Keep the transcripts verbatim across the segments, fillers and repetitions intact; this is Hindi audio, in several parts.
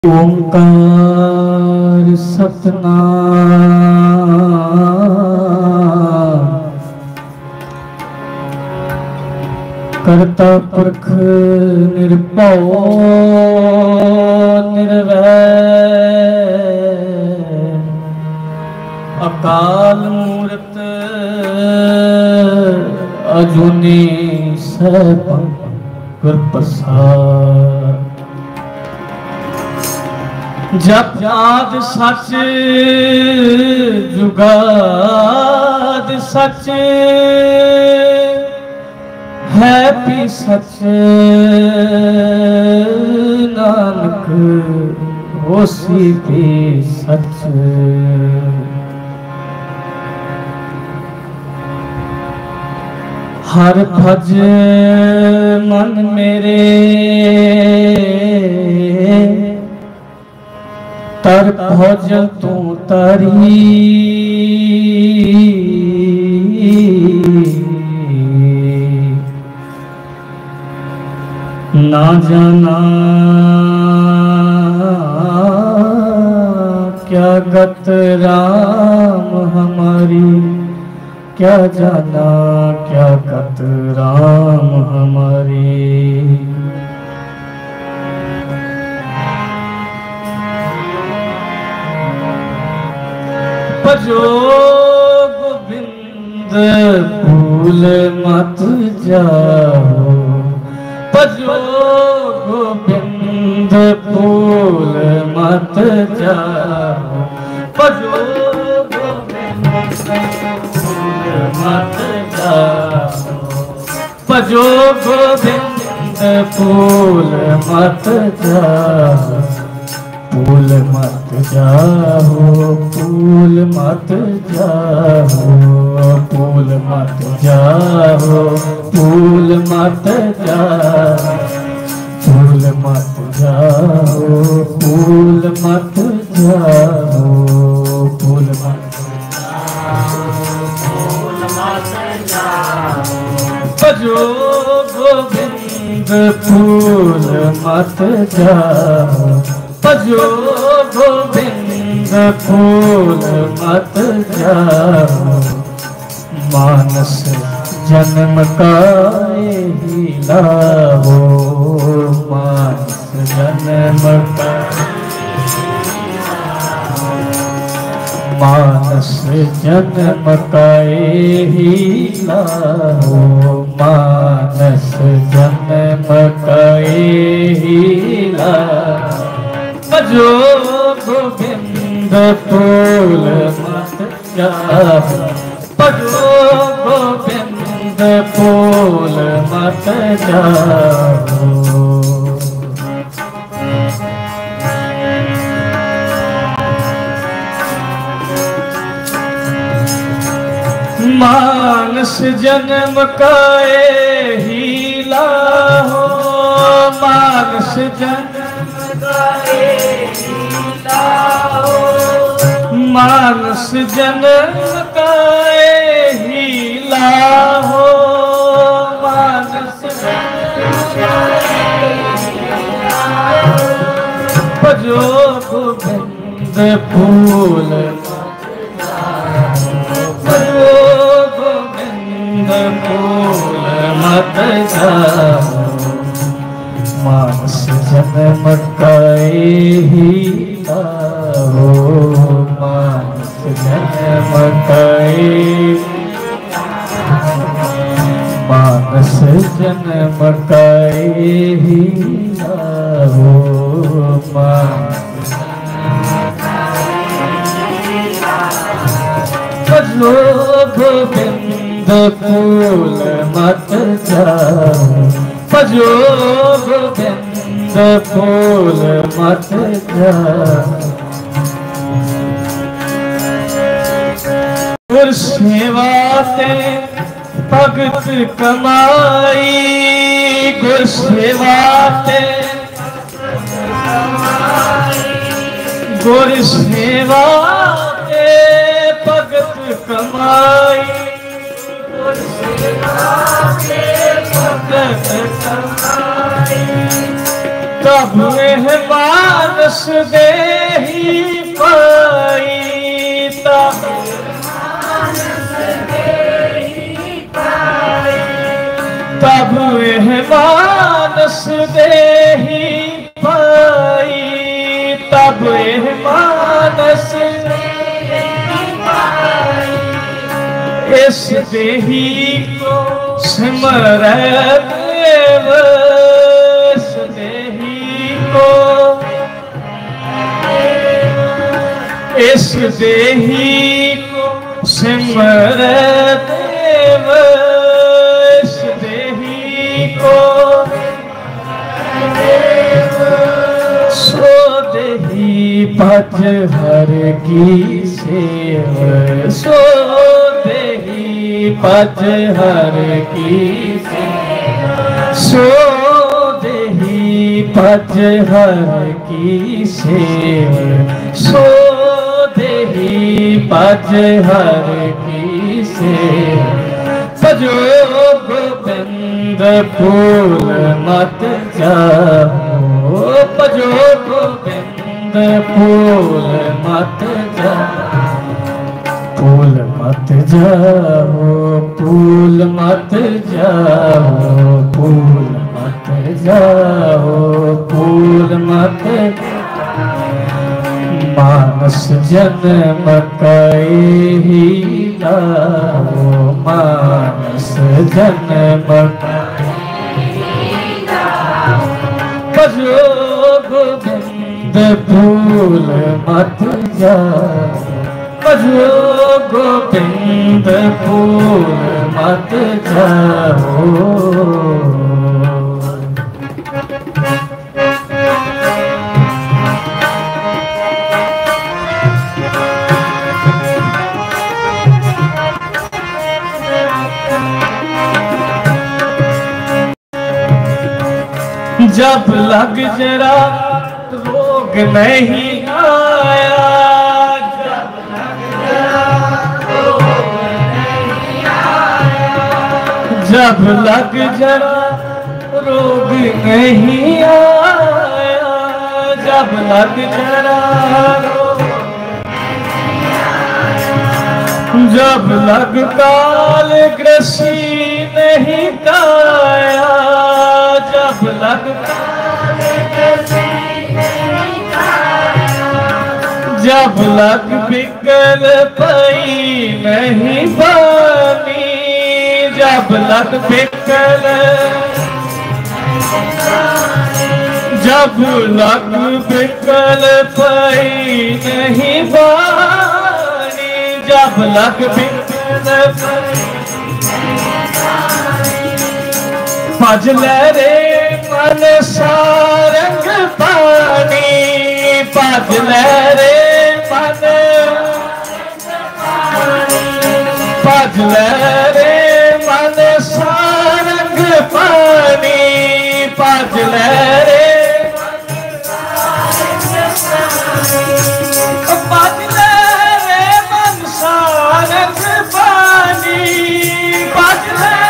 ओंकार सतनाम करता पुरख निर्भव निर्वैर अकाल मूरत अजूनी सैभं गुर प्रसाद। जप आद सच जुगाद सच है भी सच नानक होसी भी सच। हर भज मन मेरे तर भोज तू तारी ना जाना क्या गत राम हमारी, क्या जाना क्या गत राम हमारी। भजो गोविंद भूल मत जाओ, भजो गोविंद भूल मत जाओ, भजो गोविंद भूल मत जाओ, भजो गोविंद भूल मत जाओ। भूल मत जाओ, भूल मत जाओ, भूल मत जाओ, भूल मत जाओ, भूल मत जाओ, भूल मत जाओ, भूल मत जाओ, भूल मत जाओ। भजो गोविंद भूल मत जाओ, भजो गोविंद भूल मत जाओ। मानस जन्म का ही लाओ, मानस जन्म का मानस जन्म का ही लाओ, मानस जन्म का ही लाओ। भजो गोविंद भूल मत जाओ, भजो गोविंद भूल मत जाओ। मानस जन्म का ही लाओ, मानस जन्म का ही लाओ, मानस जन्म का ही लाओ, मानस जन्म का ही लाओ। भजो गोविंद भूल मत जाओ, भजो गोविंद भूल मत जाओ। मानस जन्म का ही लाओ, मानस जन्म का मानस जन्म का ही लाओ, मानस भजो गोविंद भूल मत जाओ, भजो गोविंद भूल मत जाओ। गुर सेवा ते भगत कमाई, गुर सेवा ते गुर सेवा ते भगत कमाई, गुर सेवा ते भगत कमाई। तब मानस देही पाई, तब तब मानस देही पाई, तब मानस इस देही को सिमरत देव, इस देही को इस देही को सिमरत देव, इस देही को सो देही पथ हर की सेव, सो देही पथ हर की सो देही पथ हर की सेव, सो देही पथ हर की सेव। भजो गोविंद फूल मत जाओ, भजो गोविंद फूल मत जाओ, फूल मत जाओ, फूल मत जाओ, फूल मत जाओ, फूल मत मानस जन्म कई लाओ, मानस जन्म भजो गोविंद फूल मत जाओ, भजो गोविंद फूल मत जाओ। जब लग जरा रोग नहीं आया, जब लग जरा रोग नहीं आया, जब लग जरा रोग नहीं आया, जब लग जरा रोग नहीं आया, जब लग काल ग्रसी नहीं काया, जब लग जब लग बिकल पई नहीं बानी, जब लग बिकल जब लग बिकल पई नहीं बानी, जब लग बिकल भज रे मन सारंग पानी, भज रे मन भज रे मन सारंग पानी, भज रे भज रे मन सारंग पानी, भज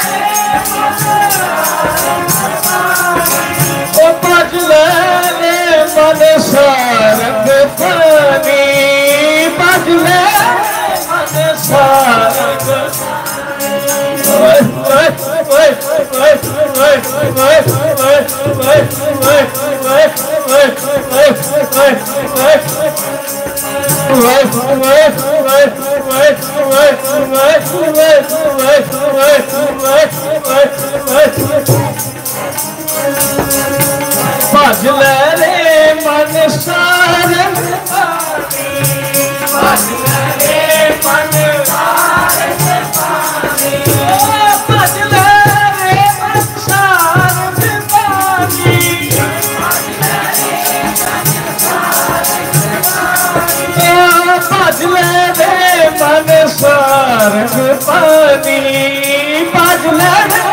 भज रे मन सारंग पानी, भज रे मन सारंग भज रे मन सारंग पानी, भज रे मन सारंग पानी, भज रे मन सारंग पानी, भज रे मन सारंग पानी, भज रे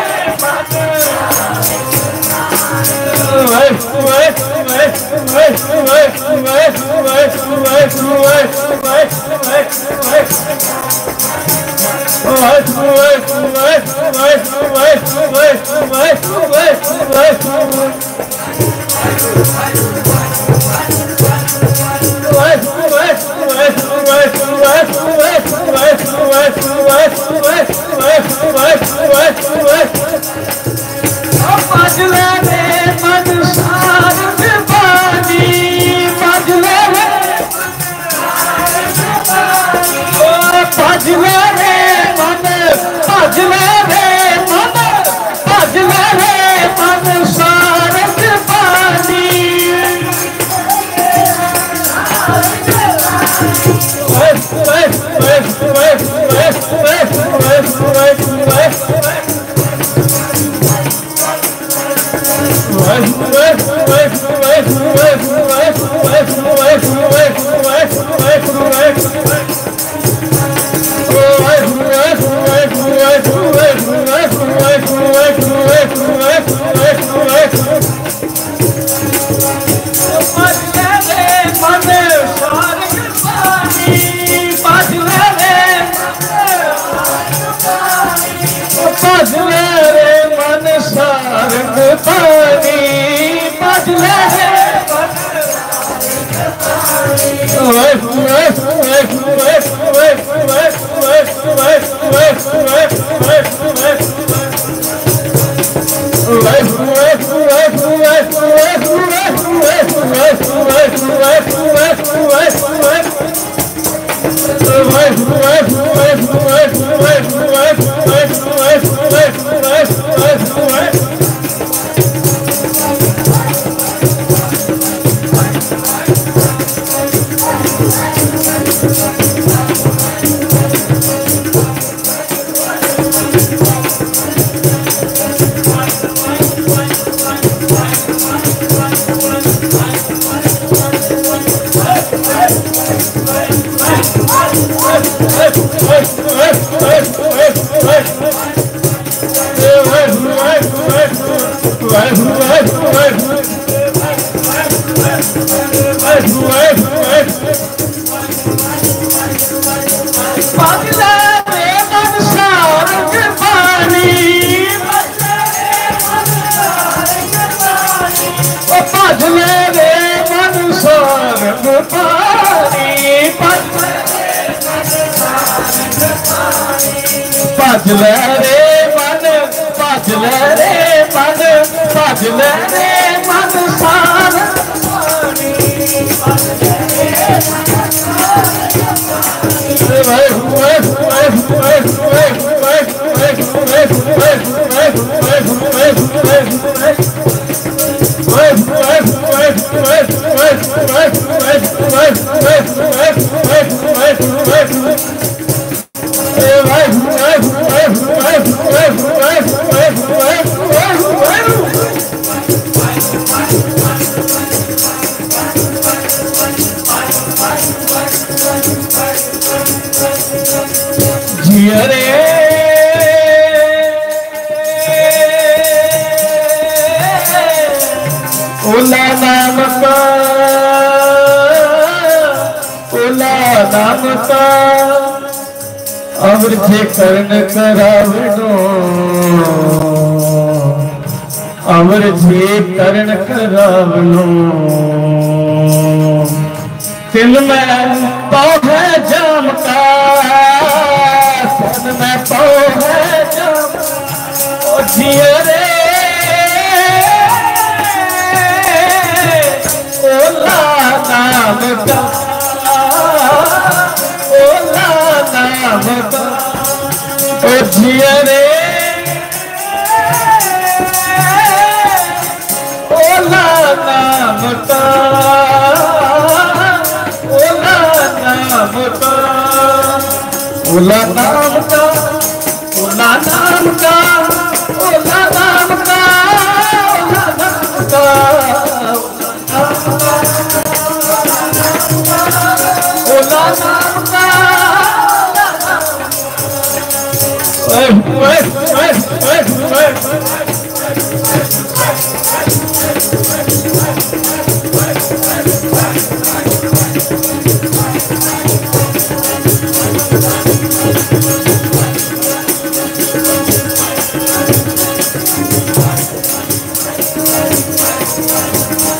करण करावनो अमर जे करण करावनो दिल में पाव है जाम का दिल में पाव है जाम ओ जिया रे ओला नाम का ओला नाम का ओ जिया रे ओला नाम का ओला नाम का ओला नाम का ओला नाम का ओला नाम का ओला नाम का Wait, wait, wait, wait, wait.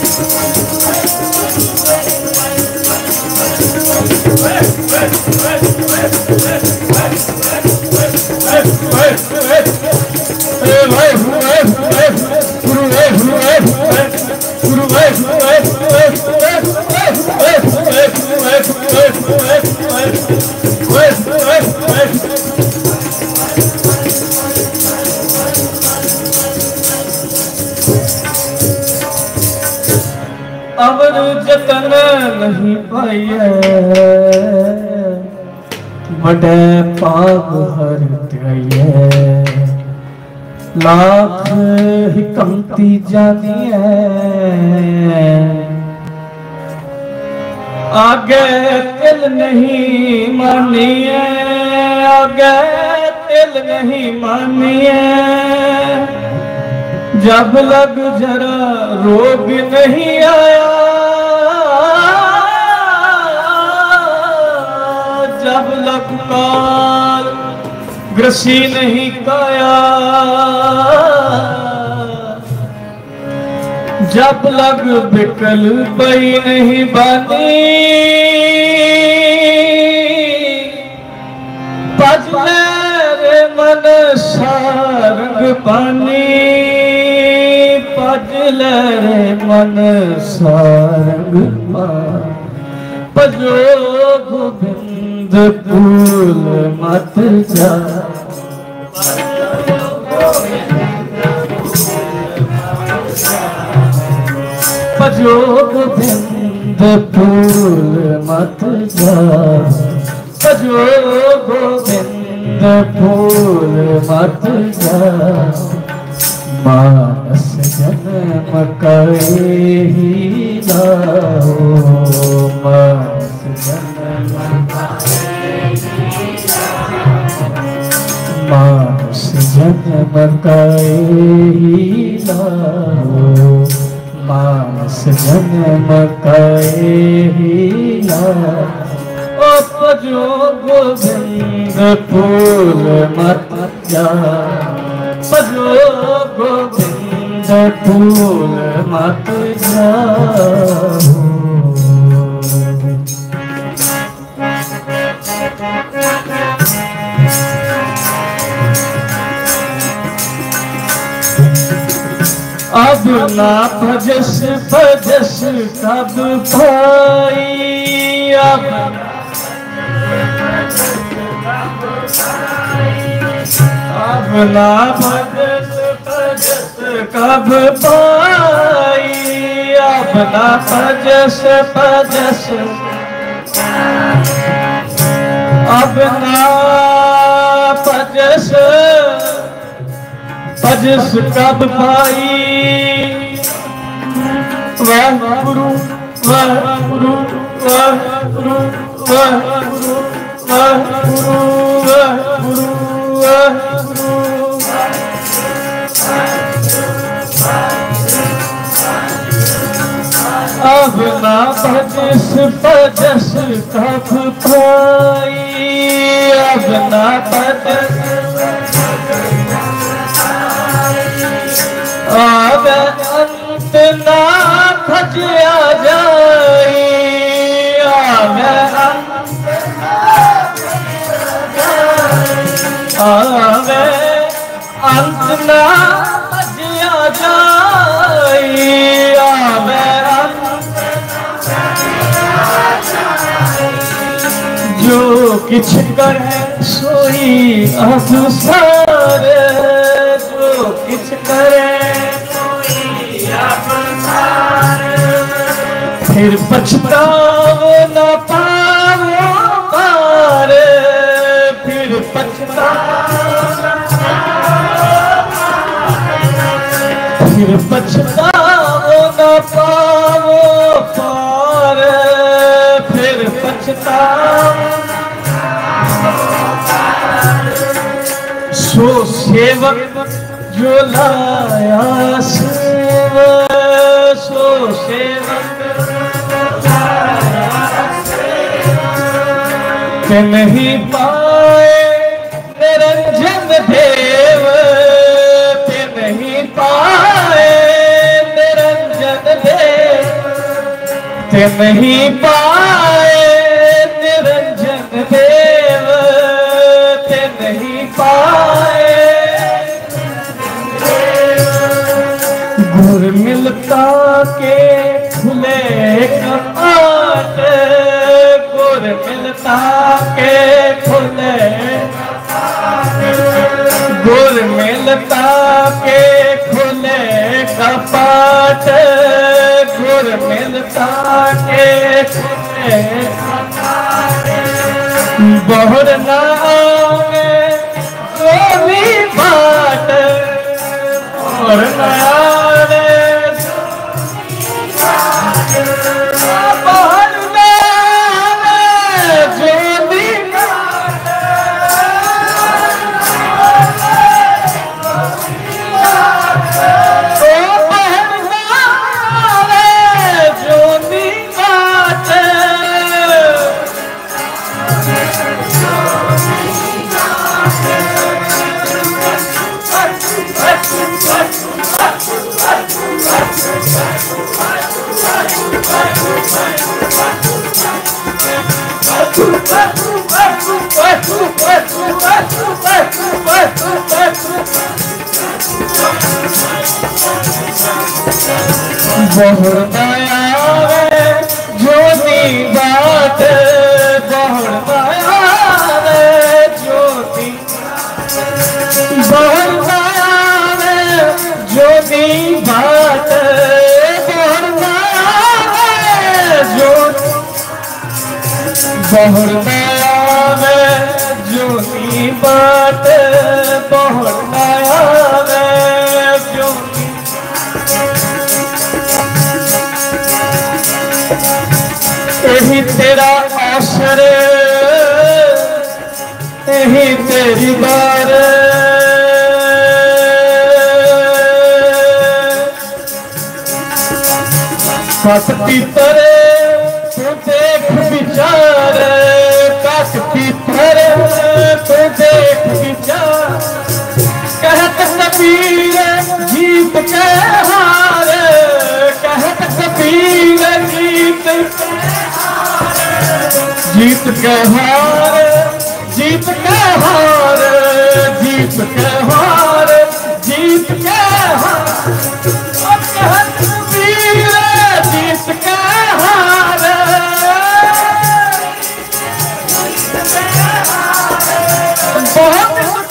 नहीं पाइए बड़े पाप हर गए लाख ही कमती जानिए आगे दिल नहीं मानिए आगे दिल नहीं मानिए जब लग जरा रोग नहीं आया जब लग काल ग्रसी नहीं काया जब लग बिकल पई नहीं बानी बजले रे मन सारंग पानी बजले रे मन सारंग पानी बजो गोविंद फूल मत जा बजो गोविंद फूल मत जा बजो गोविंद फूल मत जा मानस जन्म करे ही लाओ मानस जन्म मानस जन्म करे ही लाओ मानस जन्म करे ही लाओ ओ बजो गोविंद फूल मत जा बजो गोविंद फूल मत जाओ अब ना भजस भजस कब पाई अब अब ना भजस भजस कब पाई अब ना भजस भजस अब ना भजस भजस कब पाई वाह गुरु वाह गुरु वाह गुरु वाह गुरु वाह गुरु वाह गुरु वाह गुरु अब ना भजस भजस कब पाई अब ना भजस अब अंत ना भजया जाए अब अब अंत ना भजया जाए अब जो किछ करे सोई अब सारे जो किछ करे फिर पछताओ न पाओ पार फिर पछताओ फिर पछताओ न पाओ पार फिर पछताओ सो सेवक जो लाया सेवक सो सेवक के नहीं पाए निरंजन देव के नहीं पाए निरंजन देव के नहीं पाए निरंजन देव के नहीं पाए गुर मिलता के खुले कपाट गुर मिलता के खुले गुर मिलता के खुले कपाट गुर मिलता के बहुर नावे जो भी बाट बहुर नावे बहुर नावे जो भी बहुर मायावे ज्योति बात बहुर मायावे ज्योति बहुर मायावे ज्योति बात बहुर मायावे ज्योति बहुर मायावे ज्योति बात बहुर मायावे ज्योति यही तेरा आश्रय यही तेरी बार काटती तरे तू देख विचार काटती तरे तू देख विचार कहत कबीर जीत के हार कहत कबीर जीत जीत के हार जीत के हार जीत के हार जीत के हार कहत कबीर जीत के हार बहुत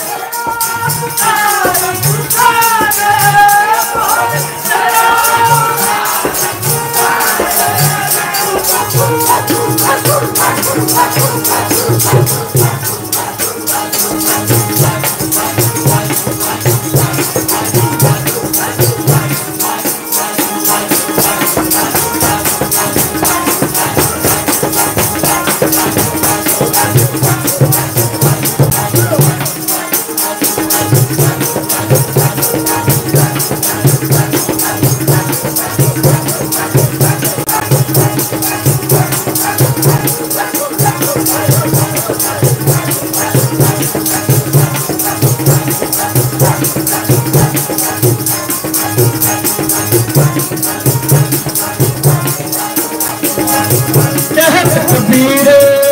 कबीर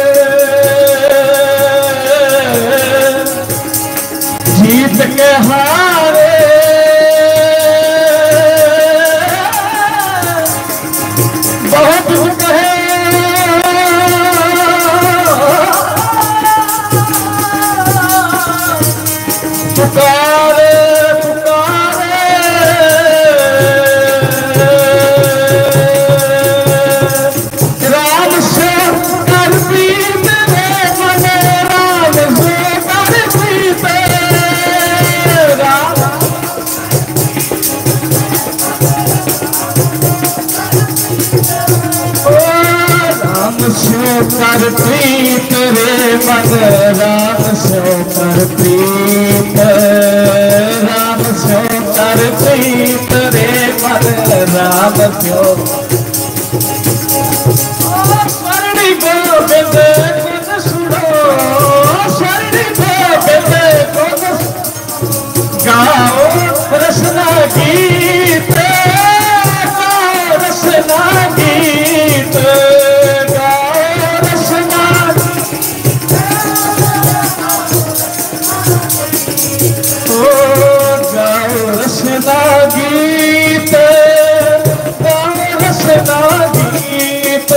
जीत के हारे बहुत कहे पुकारे पुकारे राम से कर प्रीत रे मने राम से कर प्रीत राम ओ राम से कर प्रीत रे मन राम से कर प्रीत राम से कर प्रीत रे मन राम से स्वर्णी गोविंद गुण सुनो स्वर्णी गोविंद गुण गाओ रसना गीत गाओ रसना गीत गाओ रसना ओ गाओ रसना गीत गाओ रसना गीत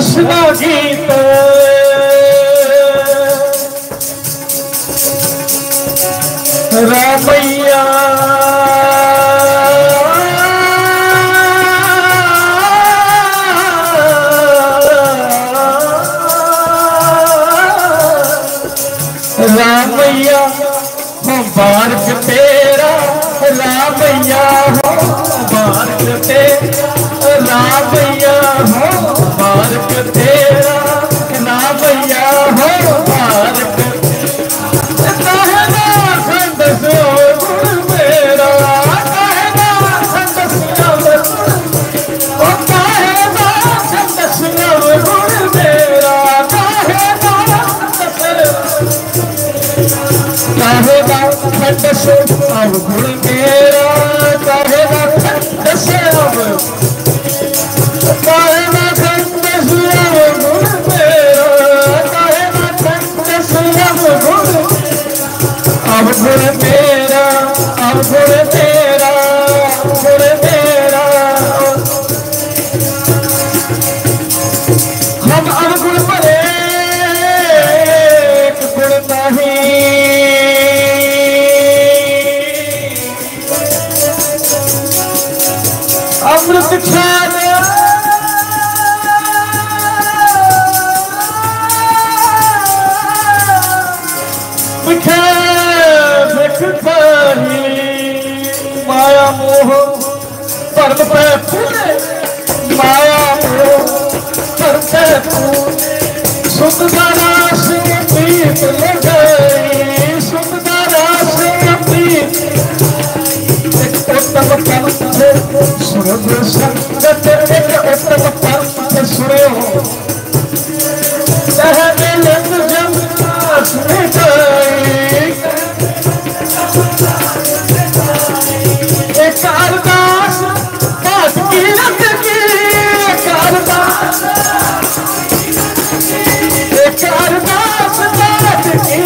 कृष्ण गीत रामैया रामैया हो बारक तेरा रामैया हो बारक तेरा रामैया हो बारक तेरा रामैया हो बारक कहना खंड सो गुण मेरा कहना खंड सुनव ओ कहना खंड सुनव गुण मेरा कहना कहेगा खंड से अब गुण मेरा कहेगा खंड से अब कहेगा खंड से अब गुण मेरा कहेगा खंड से अब गुण अब गुण मेरा अब गुण मेरा गुण मेरा हम अब गुण परे गुण नहीं अमृत छान माया मोह पर्व पे फूले माया मोह पर्व पे फूले सुंदरा सिंह प्रीत ले गई सुंदरा सिंह प्रीत उत्तम पंथ सुरभ संगत एक उत्तम पंथ सुनो कहने लग जब सुने गई एक अरदास बात की रख की एक अरदास एक अरदास बात की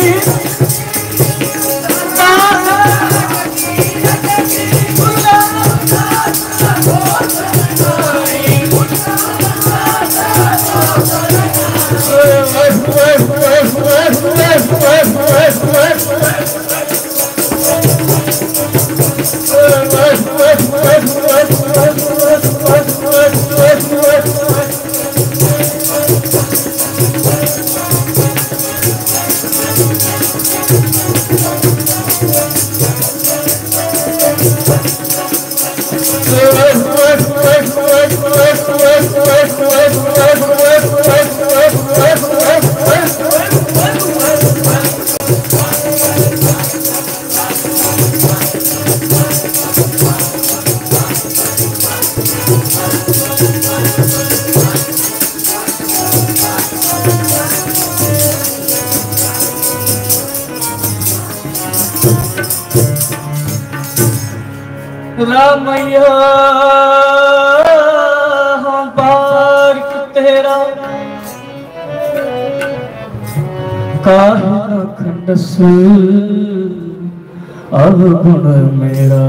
रामैया हम बारक तेरा काहे खंड से अवगुण मेरा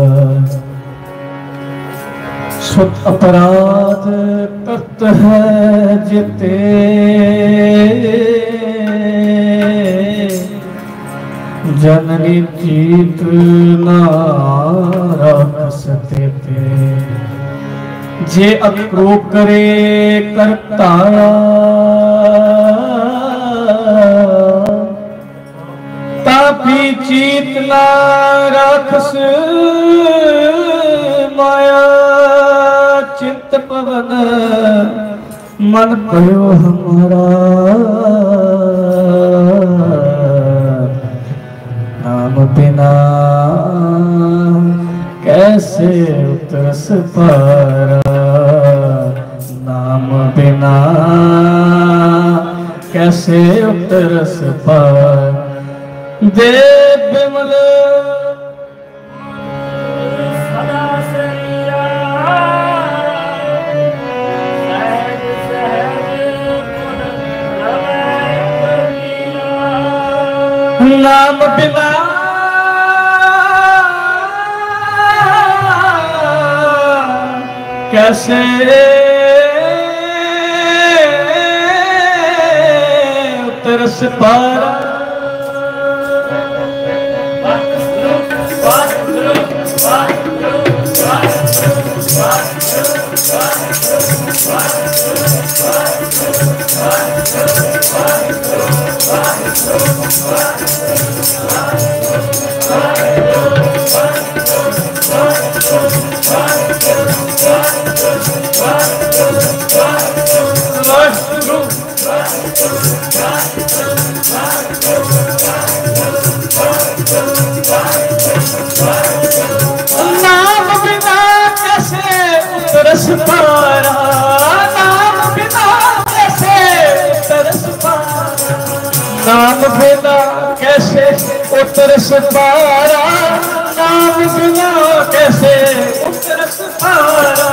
सुत अपराध तप्त है जिते जननी जीत नारसते थे जे अक्रो करे करताया तापी जीत ना राखस माया चिंत पवन मन पयो हमारा नाम बिना कैसे उतरस पारा नाम बिना कैसे उतरस पारा देव बिमल नाम बिना कैसे तरस पारा नाम बिना कैसे तरस पारा नाम बिना कैसे तरस पारा नाम बिना कैसे तरस पारा नाम बिना कैसे तरस पारा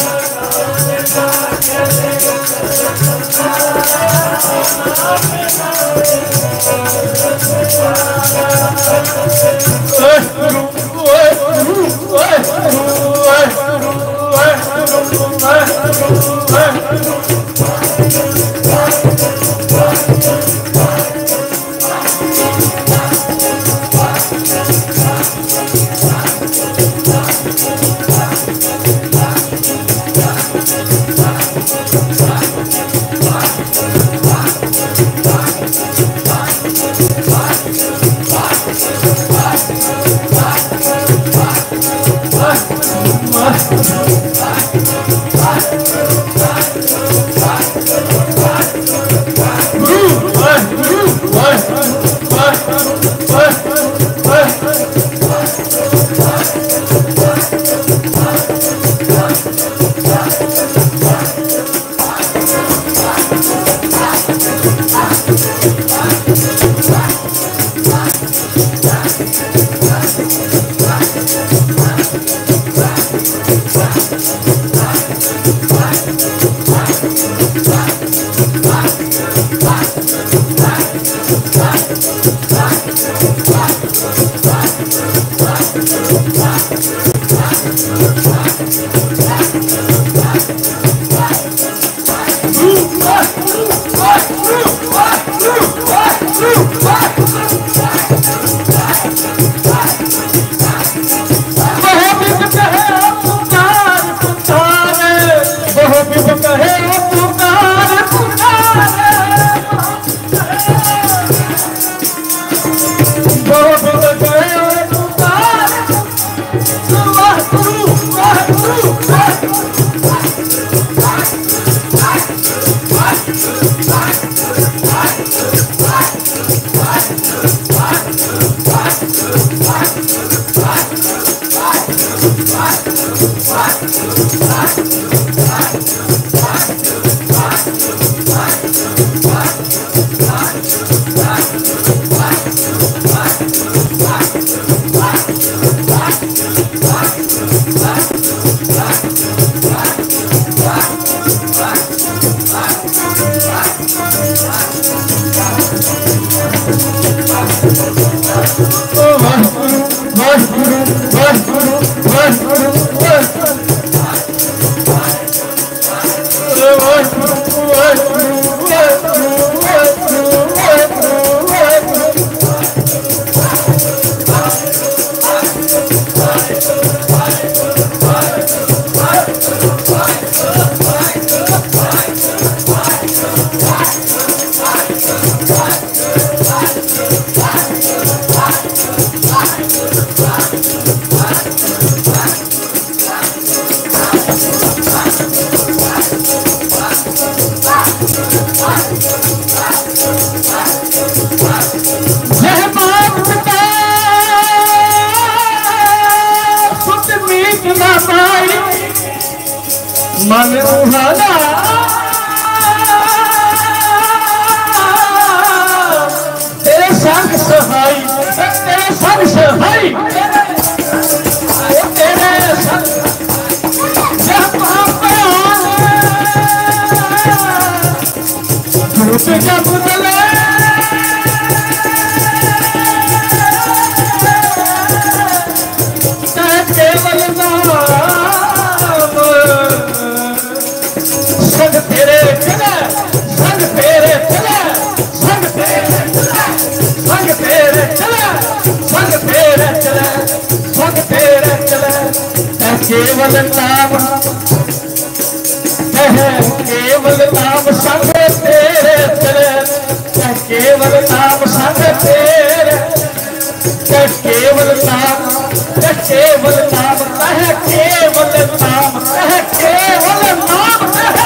मन उहाना तेरे संग सहाय तेरे संग सहाय तेरे संग जब झूठ जब बदले केवल संग तेरे चले संग तेरे चले संग तेरे केवल नाम केवल नाम संग तेरे चले केवल नाम संग तेरे केवल नाम केवल नाम कह केवल नाम कह केवल नाम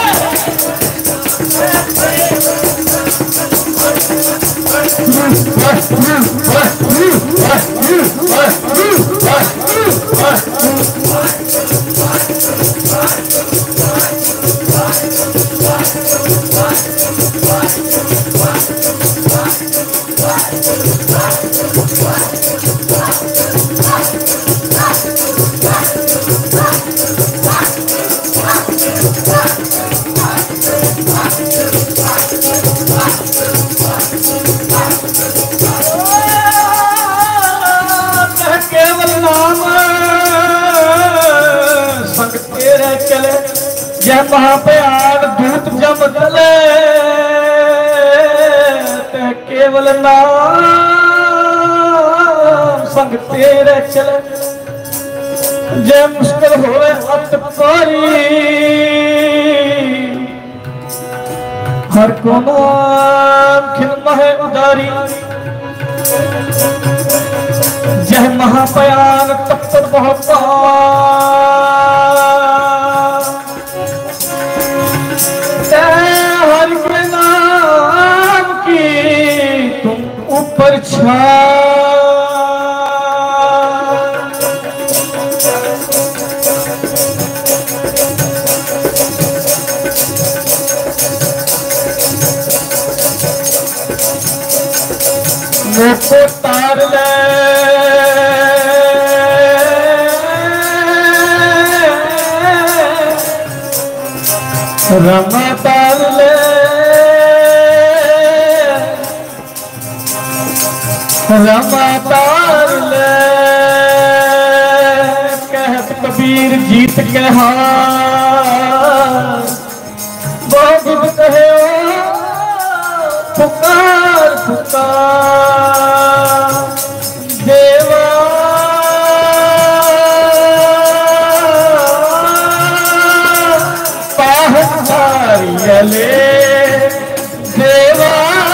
जय महाप्यार दूत जब चले ते केवल नाम संग तेरे चले जय मुश्किल होए अत पारी हर को नाम खिलम है उदारी जय महाप्यार तत्पर बहुत हर के नाम की तुम ऊपर छा मुझको तार ले रमा तार ले रमा तार ले कहत कबीर जीत के हार बहुत कहे पुकार पुकार देवा पाहतारियले देवा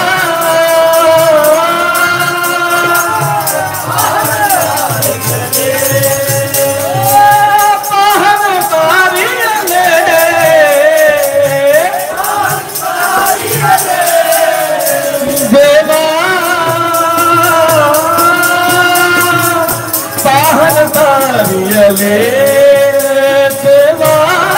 ले देवा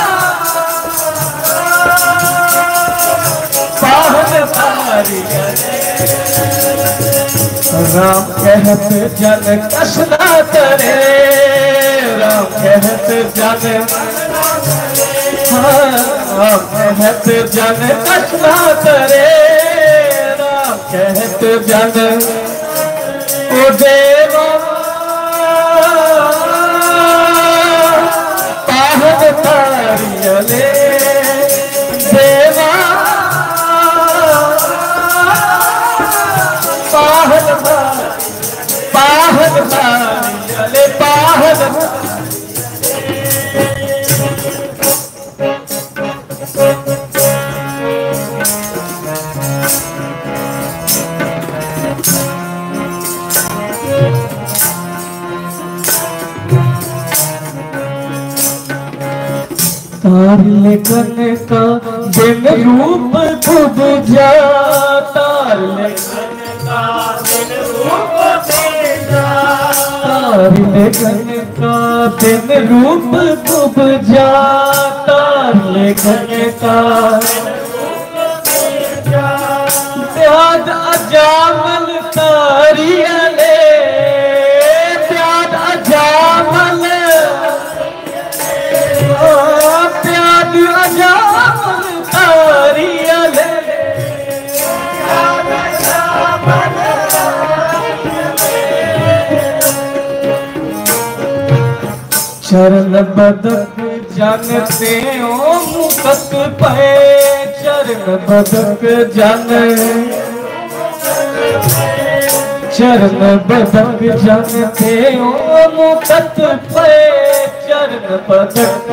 राम कहत जन कसना करे राम कहत जन राम कहत जन कसना करे राम कहत जन ओ देवा तारियले देवा पाहन पाहन तारियले पाहन तार लेखन का दिन रूप खुद जा तार लेखन का दिन रूप जा तार लेखन का दिन रूप खुद जा तार लेखन का प्याद अजामल तारियले प्याद अजामल चरण बदक जानते ओ मुकत पे चरण बदक जान चरण बदक जानते ओ मुकत पे चरण पदक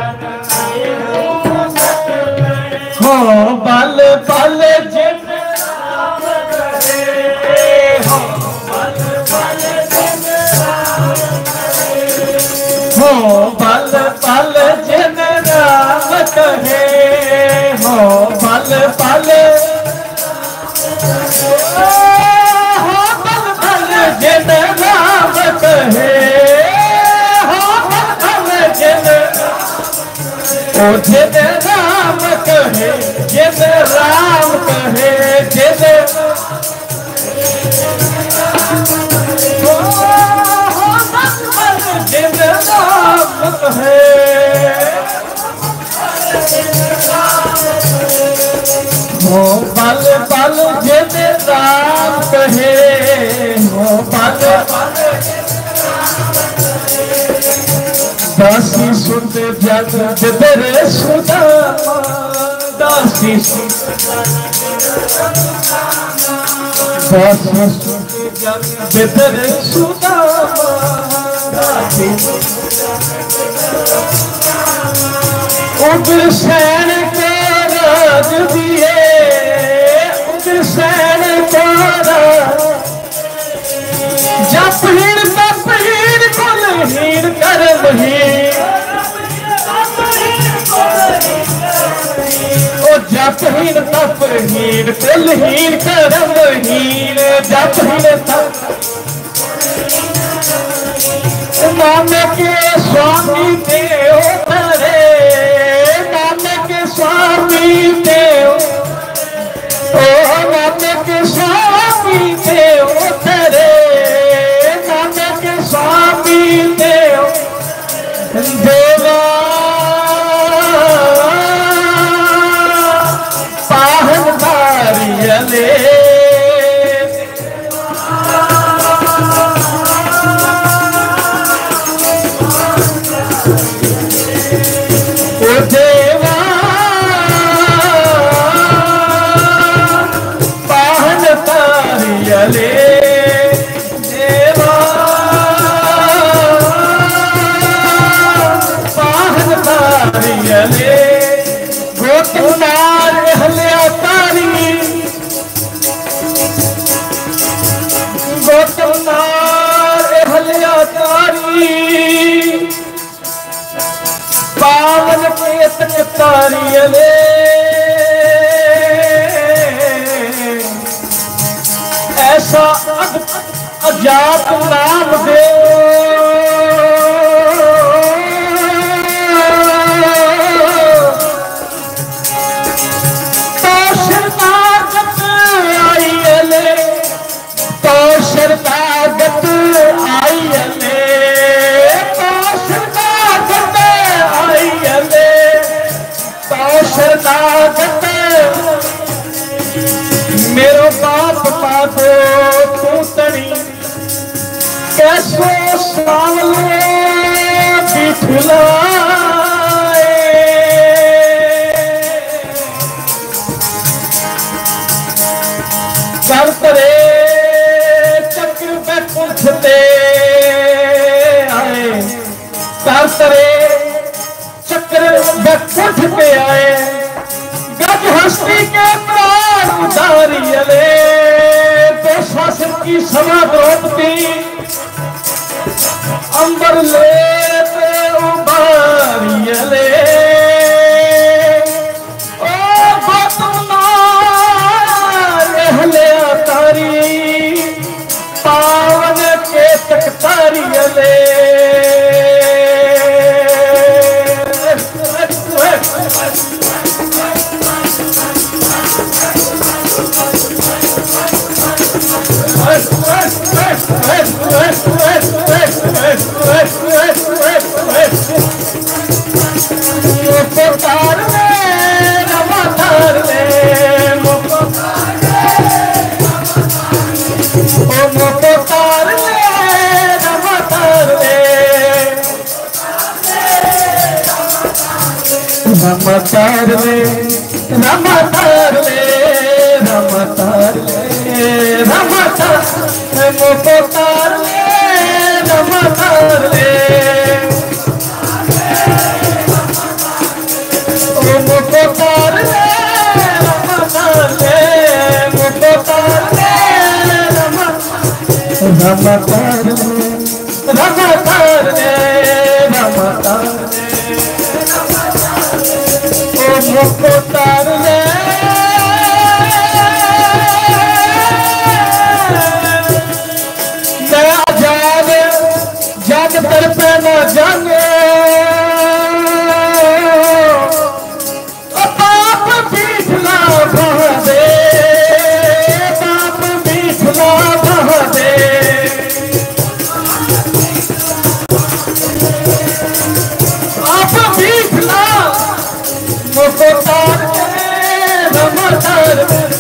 हो बल बल जिन राम कहे हो बल बल जिन राम कहे हो बल बल जिन राम कहे हो बल बल हो बल बल जिन राम कहे ओ जिन राम कहे जिन राम कहे जिन ओ जिन राम कहे हो बल बल जिन राम कहे हो बल दासी सुत जग बिदर सुदामा दासी सुत दासी सुत जग बिदर सुदामा दासी उग्र सैन के राज दिए उग्र सैन को जप हीण तप हीण कुल हीण कर्म हीण ओ जप हीण तप हीण कुल हीण कर्म हीण जप हीण तप नानक के स्वामी देव धरे नानक के स्वामी देव ओ नानक के स्वामी देव धरे स्वामी देव देवा पाहन धारियले ओ देवा पाहन धारियले गोतमार हल्या तारी गोतमार हल्या तारी पावन केतक तारियले ऐसा अजात नाम दे शरदागत आईले तो शरदागत आईले तो शरदागत मेरो बाप पादो तू तड़ी कैसो सावले बिठलाए कर करे उठते आए तारे चक्र उठ पे आए गज हस्ती के प्राण उतारियले तो शासन की सभा द्रौपदी अंबर लेते उबारियले ओ गोतमार तारी पावन के तकतारियले रमतार ले रमतार ले रमतार ले रमतार मोको तार ले रमतार ले रमतार रमतार रमतार ओ मुको तार ले मैं जान जान तर पे न जाने बाप पीछला बहदे बाप पीछला बहदे बाप पीछला मुको तार रमतार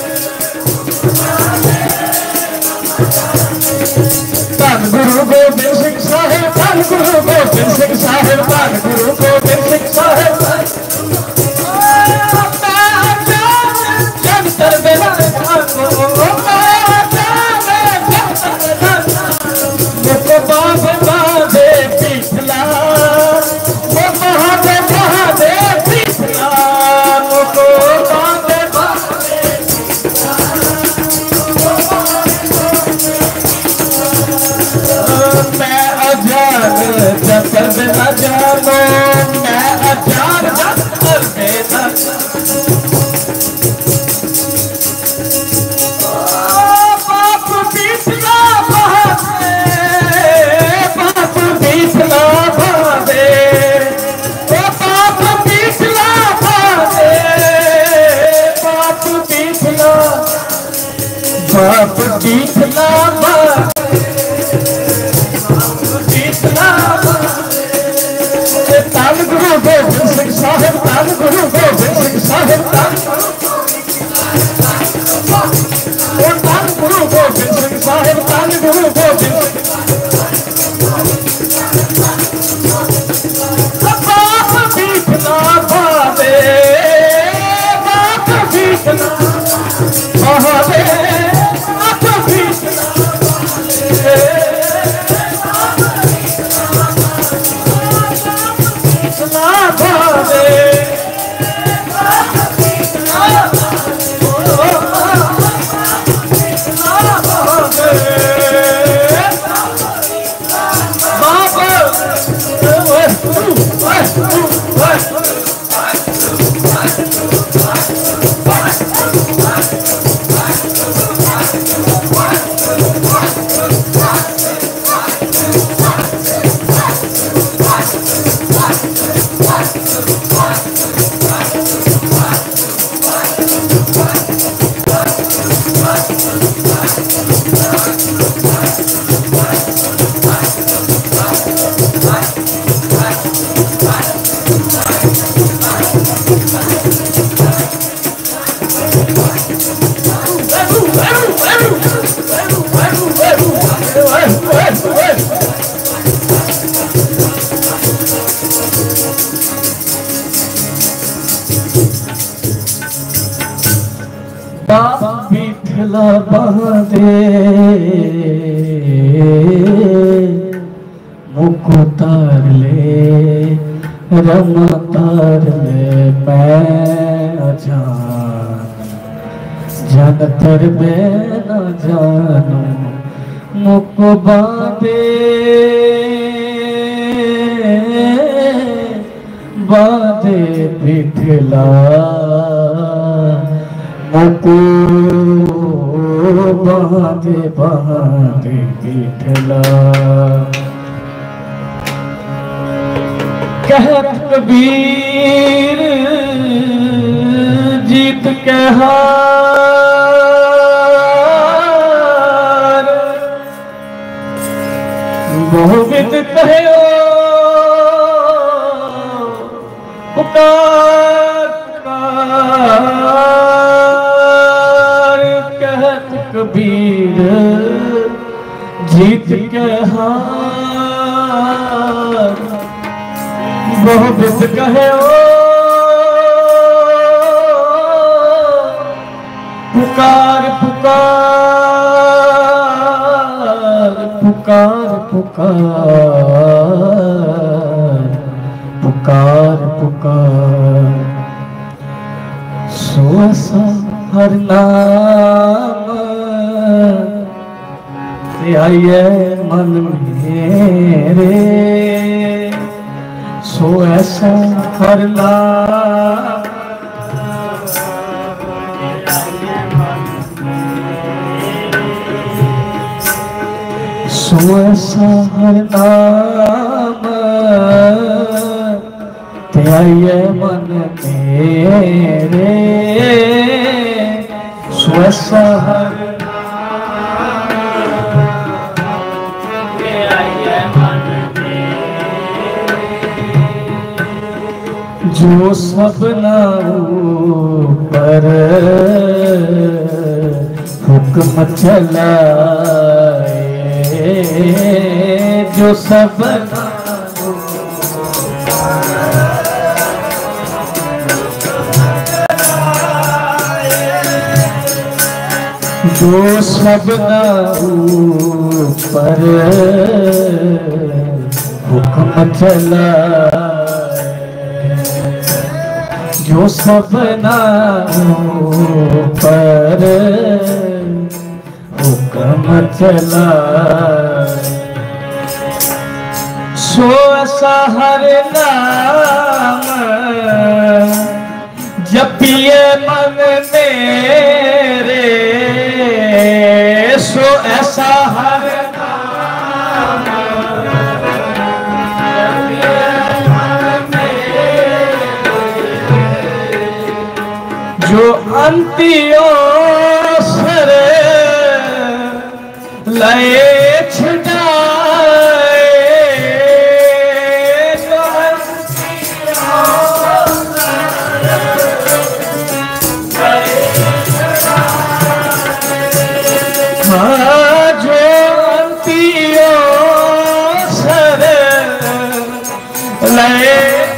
धन गुरु गोबिंद सिंह साहिब धन गुरु गोबिंद सिंह साहिब धन गुरु गोबिंद सिंह साहिब जंतर बेला मुको बाप बाधे पिछला वो महादे महादे पिछला मुको बाधे मैं अजान जंतर बेला जानो मैं अजान जंतर बेला बाप पिछला बहादे बाप पिछला बहादे ओ बाप पिछला बहादे बाप पिछला बाप पिछला धन गुरु गोबिंद सिंह साहिब धन गुरु गोबिंद सिंह साहिब धन गुरु गोबिंद सिंह साहिब धन गुरु गोबिंद बाप पीछला बहादे बाप पीछला बहादे बाप पीछला बहादे पिछला बहादे मुको तार ले रमतार ले मैं अजान जनतर में न जानू मुको बांधे बांधे पिछला मुको बांधे बांधे पिछला कहत कबीर जीत के हार गोविंद कहो पुकार कहत कबीर जीत के हार गोविंद कहो पुकार पुकार पुकार पुकार पुकार पुकार सोसा हर नाम ते आइए मन मेरे सो ऐसा हर नाम सो ऐसा हर नाम ते आइए मन मेरे सो ऐसा हर जो सबना ऊपर हुक्म चलाए, जो सबना जो सबना ऊपर हुक्म चलाए, जो सबना ऊपर हुक्म चलाए, सो ऐसा हर नाम जपिए मन मेरे, सो ऐसा हर जो अंतियों सरे लए छुड़ाए, जो हाँ जो अंतियों सरे लए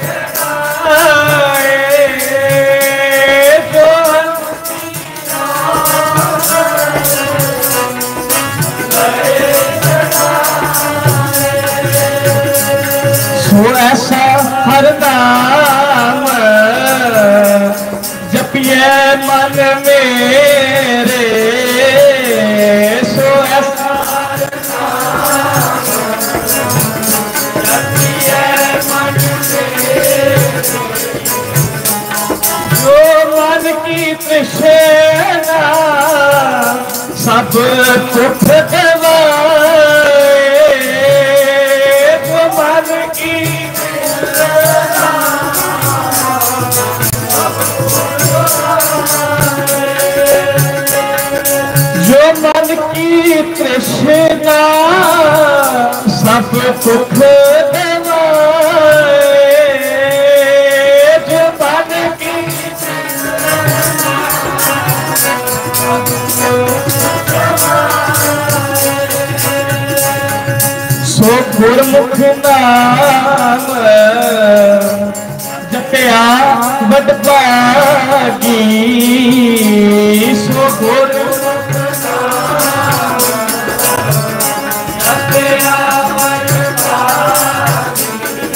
ऐसा हर नाम जपिए मन मेरे, सो ऐसा हर नाम जपिए मन मेरे, जो मन की तृष्णा सब दुख गवाए, जो मन की जो मन की तृष्णा सब दुख गवाए, जो मन की सो गुरमुख नाम जपया वड भागी, सो गुरमुख नाम जपया वड भागी,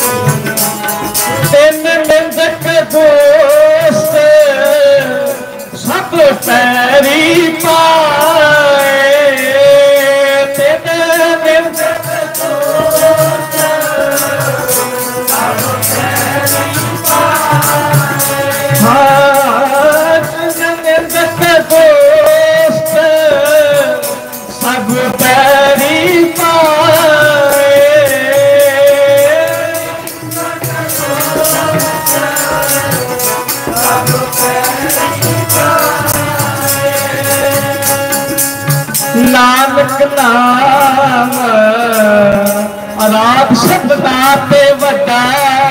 तिन निंदक दोस्त सब पैरी पाए, तिन निंदक दोस्त सब पैरी पाए, नानक नाम आराध सबदा ते वड्डा,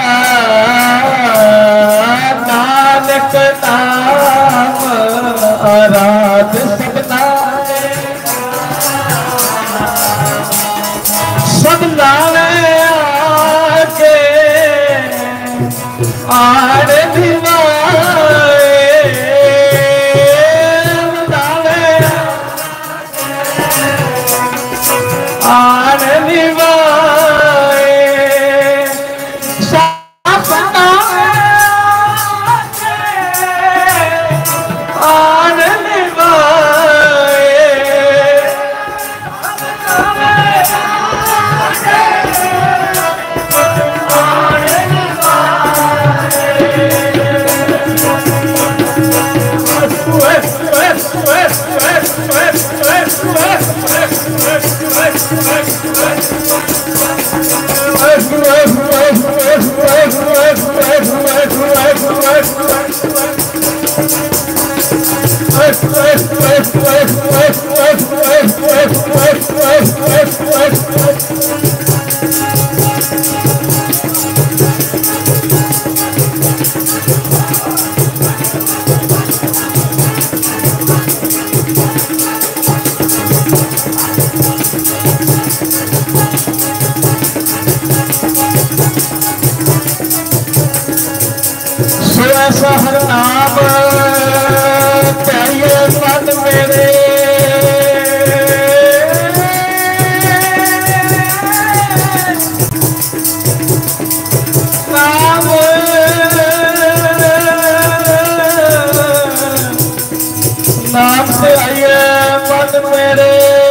नानक नाम आराध सबदा सब नाले आके आड़ दिवाए, आड़ दिवाए, ऐसा हर नाम प्यारे मन मेरे नाम नाम से आइए मन मेरे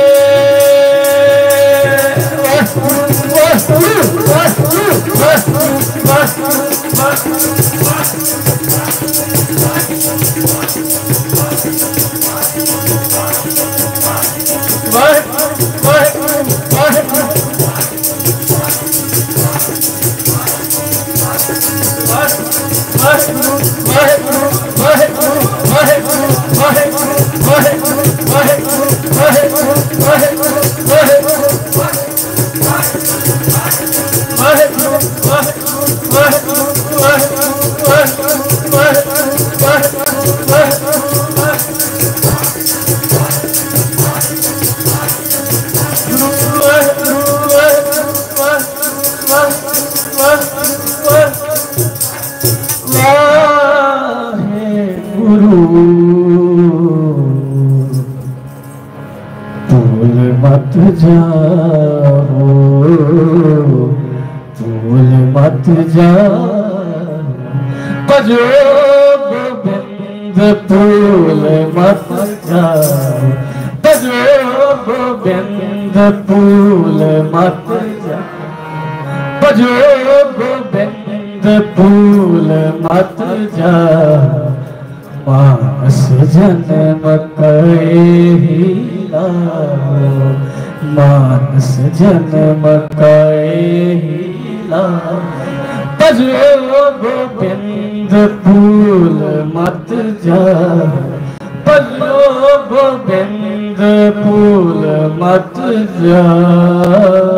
मत जाओ भूल मत जाओ बजो गोविंद भूल मत जाओ बजो गोविंद भूल मत जाओ बजो गोविंद भूल मत जाओ मानस जन्म कहे मानस जन्म कहे बजो गोविंद भूल मत जा बजो गोविंद भूल मत जा।